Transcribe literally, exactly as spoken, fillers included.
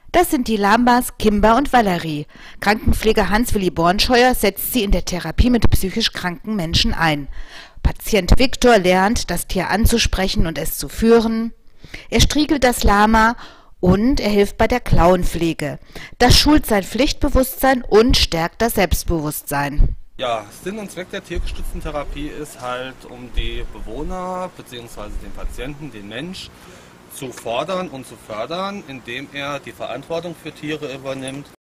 Das sind die Lamas Kimber und Valerie. Krankenpfleger Hans-Willi Bornscheuer setzt sie in der Therapie mit psychisch kranken Menschen ein. Patient Viktor lernt, das Tier anzusprechen und es zu führen. Er striegelt das Lama und er hilft bei der Klauenpflege. Das schult sein Pflichtbewusstsein und stärkt das Selbstbewusstsein. Ja, Sinn und Zweck der tiergestützten Therapie ist halt, um die Bewohner bzw. den Patienten, den Mensch, zu fordern und zu fördern, indem er die Verantwortung für Tiere übernimmt